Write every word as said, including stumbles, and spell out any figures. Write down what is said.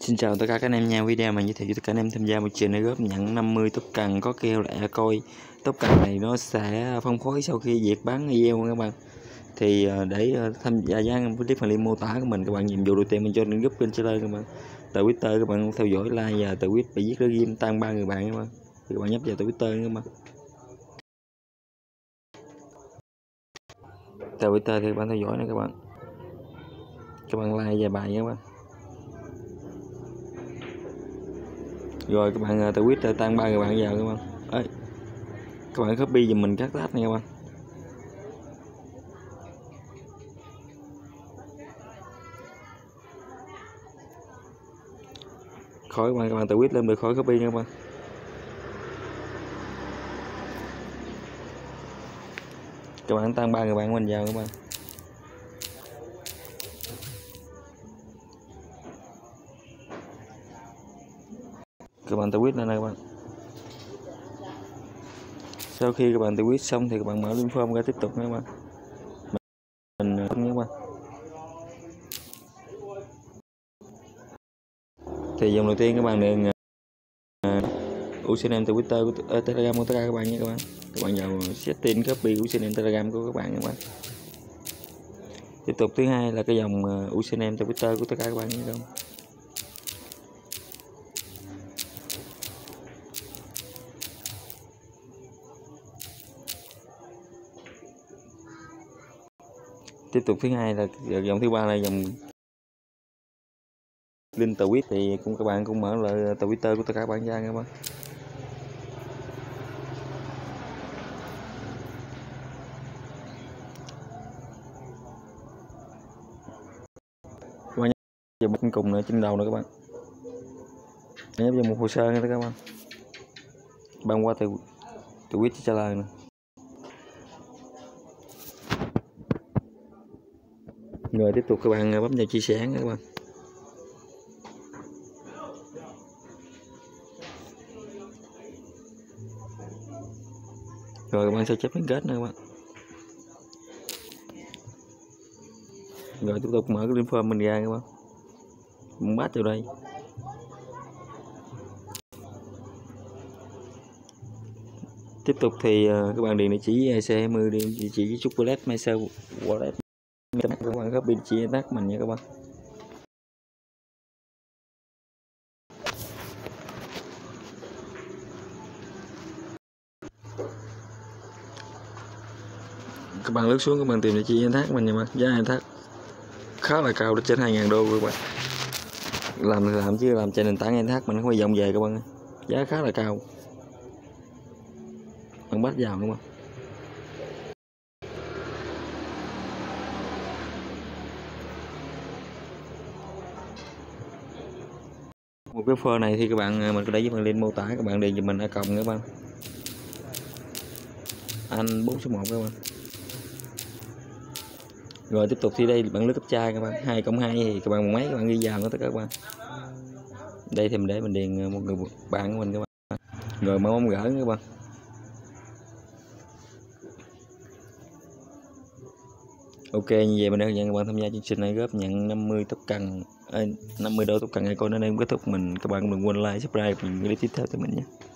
Xin chào tất cả các anh em nha. Video mà giới thiệu cho tất cả anh em tham gia một trình này góp nhận năm mươi tốc cần có keo lẹ coi. Tốc cần này nó sẽ phân phối sau khi việc bán video các bạn. Thì để tham gia giá clip phần mô tả của mình, các bạn nhiệm vụ đầu tiên mình cho những group kênh chơi các bạn. Từ Twitter các bạn theo dõi like và từ Twitter bị viết cái game tăng ba người bạn các bạn. Thì các bạn nhấp vào từ Twitter các bạn. Từ Twitter thì các bạn theo dõi này các bạn. Các bạn like vài bài các bạn. Rồi các bạn từ Twitter tăng ba người bạn vào các bạn. Ê, các bạn copy giùm mình các tab này các bạn. Khỏi các bạn, các bạn tự quyết lên được khỏi copy nha các bạn. Các bạn tăng ba người bạn mình vào các bạn. Các bạn tự quyết lên này các bạn. Sau khi các bạn tự quyết xong thì các bạn mở link form ra tiếp tục nha các bạn. Mình không nha các bạn. Thì dòng đầu tiên các bạn điền uh, username từ Twitter của uh, Telegram của tất cả các bạn nha các bạn. Các bạn vào setting copy username Telegram của các bạn các bạn. Tiếp tục thứ hai là cái dòng uh, username từ Twitter của tất cả các bạn nha các bạn. Tiếp tục thứ hai là dòng thứ ba là dòng link tweet thì cũng các bạn cũng mở lại Twitter của tất cả các bạn ra các bạn. Các bạn nhấp vào cùng nữa trên đầu nữa các bạn. Nhấp vào một hồ sơ nữa các bạn. Bạn qua từ tweet trả lời nữa. Rồi tiếp tục các bạn bấm vào chia sẻ các bạn. Rồi các bạn sẽ chấp liên kết nữa các bạn. Rồi tiếp tục mở cái link form mình ra các bạn. Mình bắt vào đây. Tiếp tục thì các bạn điền địa chỉ i xê hai mươi, điền địa chỉ chocolate myself wallet. Các bạn copy địa chỉ tag mình nha các bạn. Các bạn lướt xuống các bạn tìm địa chỉ thác mình nha bạn. Giá thác khá là cao, đến trên hai ngàn đô các bạn. Làm làm chứ làm trên nền tảng thác mình không phải vòng về các bạn. Giá khá là cao. Bạn bắt vào các bạn. Một cái phơ này thì các bạn mình có để với phần link mô tả, các bạn điền cho mình a cộng các bạn. Anh bốn số một các bạn. Rồi tiếp tục thì đây bạn lướt cấp trai các bạn, hai cộng hai thì các bạn một mấy các bạn ghi vào nữa tất cả các bạn. Đây thì mình để mình điền một người bạn của mình các bạn. Rồi mở món gỡ các bạn. Ok, như vậy mình đã nhận các bạn tham gia chương trình này góp nhận năm mươi tốc cần năm mươi đô tốc cần icon. Đến đây cũng kết thúc mình. Các bạn đừng quên like, subscribe những clip tiếp theo từ mình nhé.